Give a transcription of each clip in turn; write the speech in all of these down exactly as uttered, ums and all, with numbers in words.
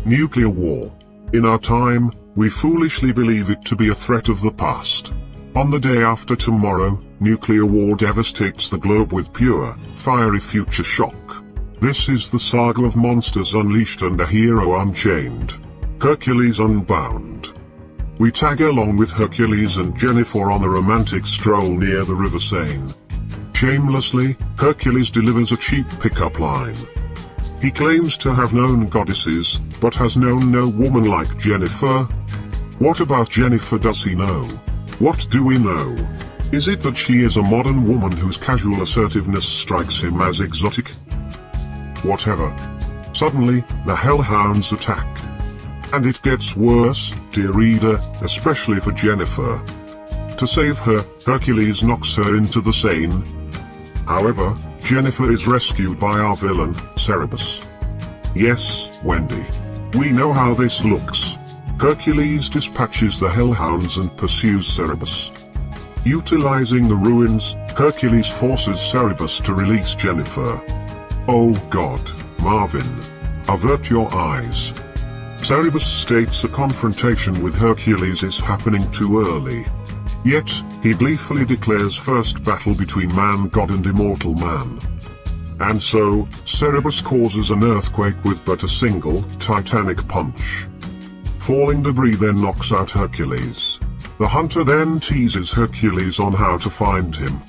Nuclear war. In our time, we foolishly believe it to be a threat of the past. On the day after tomorrow, nuclear war devastates the globe with pure, fiery future shock. This is the saga of monsters unleashed and a hero unchained. Hercules Unbound. We tag along with Hercules and Jennifer on a romantic stroll near the River Seine. Shamelessly, Hercules delivers a cheap pickup line. He claims to have known goddesses, but has known no woman like Jennifer. What about Jennifer does he know? What do we know? Is it that she is a modern woman whose casual assertiveness strikes him as exotic? Whatever. Suddenly, the hellhounds attack. And it gets worse, dear reader, especially for Jennifer. To save her, Hercules knocks her into the Seine. However, Jennifer is rescued by our villain, Cerberus. Yes, Wendy. We know how this looks. Hercules dispatches the hellhounds and pursues Cerberus. Utilizing the ruins, Hercules forces Cerberus to release Jennifer. Oh God, Marvin. Avert your eyes. Cerberus states a confrontation with Hercules is happening too early. Yet, he gleefully declares first battle between man-god and immortal man. And so, Cerberus causes an earthquake with but a single, titanic punch. Falling debris then knocks out Hercules. The hunter then teases Hercules on how to find him.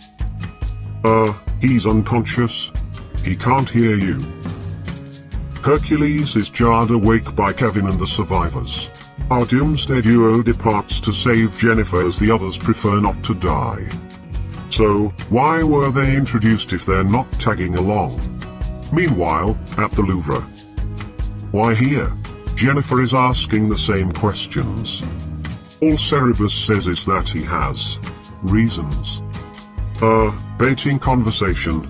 Uh, he's unconscious. He can't hear you. Hercules is jarred awake by Kevin and the survivors. Our doomsday duo departs to save Jennifer as the others prefer not to die. So, why were they introduced if they're not tagging along? Meanwhile, at the Louvre. Why here? Jennifer is asking the same questions. All Cerberus says is that he has reasons. Uh, baiting conversation.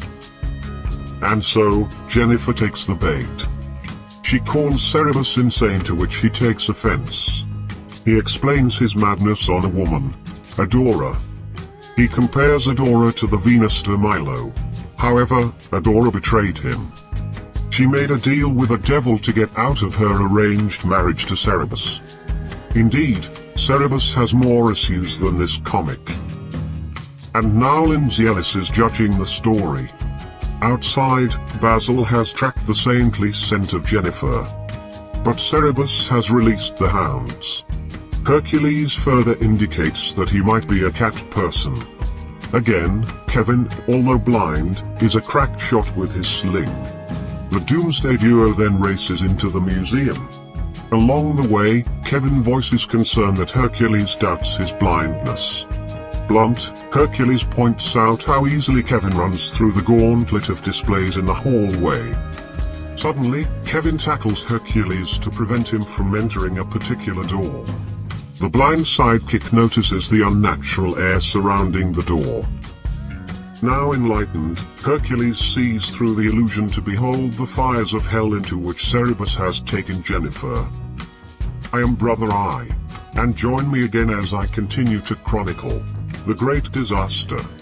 And so, Jennifer takes the bait. She calls Cerberus insane, to which he takes offense. He explains his madness on a woman, Adora. He compares Adora to the Venus de Milo. However, Adora betrayed him. She made a deal with a devil to get out of her arranged marriage to Cerberus. Indeed, Cerberus has more issues than this comic. And now Lindsay Ellis is judging the story. Outside, Basil has tracked the saintly scent of Jennifer. But Cerberus has released the hounds. Hercules further indicates that he might be a cat person. Again, Kevin, although blind, is a crack shot with his sling. The doomsday duo then races into the museum. Along the way, Kevin voices concern that Hercules doubts his blindness. Blunt, Hercules points out how easily Kevin runs through the gauntlet of displays in the hallway. Suddenly, Kevin tackles Hercules to prevent him from entering a particular door. The blind sidekick notices the unnatural air surrounding the door. Now enlightened, Hercules sees through the illusion to behold the fires of hell into which Cerberus has taken Jennifer. I am Brother I, and join me again as I continue to chronicle the great disaster.